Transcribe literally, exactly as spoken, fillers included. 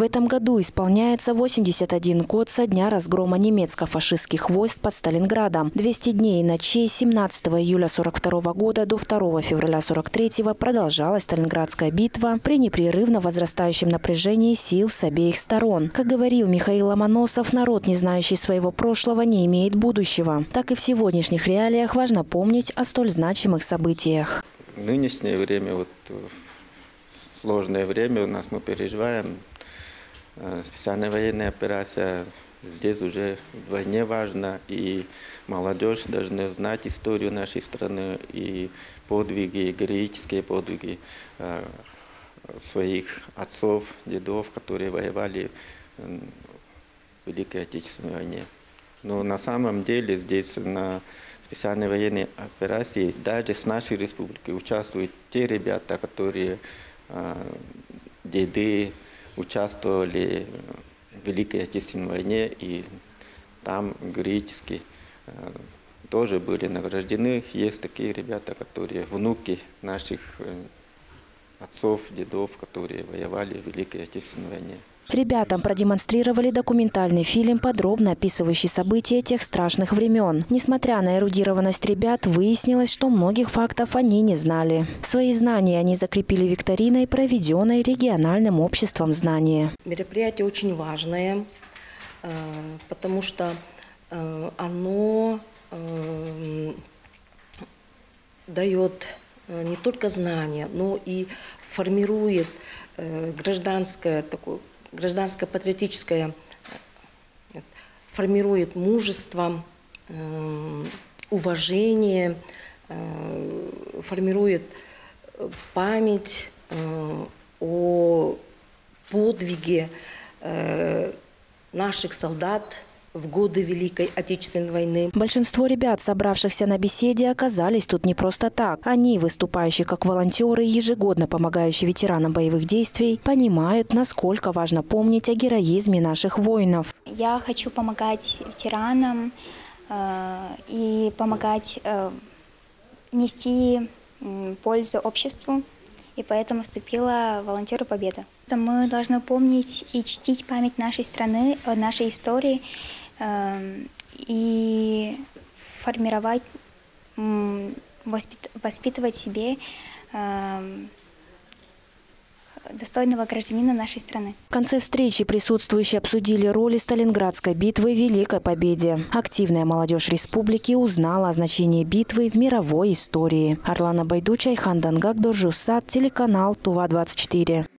В этом году исполняется восемьдесят один год со дня разгрома немецко-фашистских войск под Сталинградом. двести дней и ночей с семнадцатого июля сорок второго года до второго февраля сорок третьего продолжалась Сталинградская битва при непрерывно возрастающем напряжении сил с обеих сторон. Как говорил Михаил Ломоносов, народ, не знающий своего прошлого, не имеет будущего. Так и в сегодняшних реалиях важно помнить о столь значимых событиях. В нынешнее время, вот, сложное время у нас мы переживаем. Специальная военная операция здесь уже вдвойне важна. И молодежь должна знать историю нашей страны и подвиги, героические подвиги своих отцов, дедов, которые воевали в Великой Отечественной войне. Но на самом деле здесь на специальной военной операции даже с нашей республики участвуют те ребята, которые э, деды участвовали в Великой Отечественной войне, и там героически э, тоже были награждены. Есть такие ребята, которые внуки наших э, отцов, дедов, которые воевали в Великой Отечественной войне. Ребятам продемонстрировали документальный фильм, подробно описывающий события тех страшных времен. Несмотря на эрудированность ребят, выяснилось, что многих фактов они не знали. Свои знания они закрепили викториной, проведенной региональным обществом знания. Мероприятие очень важное, потому что оно дает не только знания, но и формирует гражданское такое, гражданско-патриотическое, формирует мужество, уважение, формирует память о подвиге наших солдат в годы Великой Отечественной войны. Большинство ребят, собравшихся на беседе, оказались тут не просто так. Они, выступающие как волонтеры, ежегодно помогающие ветеранам боевых действий, понимают, насколько важно помнить о героизме наших воинов. Я хочу помогать ветеранам э, и помогать э, нести э, пользу обществу, и поэтому вступила в «Волонтеры Победы». Мы должны помнить и чтить память нашей страны, нашей истории, и формировать, воспитывать себе достойного гражданина нашей страны. В конце встречи присутствующие обсудили роли Сталинградской битвы в Великой Победе. Активная молодежь республики узнала о значении битвы в мировой истории. Арлана Байдучай, Айхан Дангак, Доржусат, телеканал Тува двадцать четыре.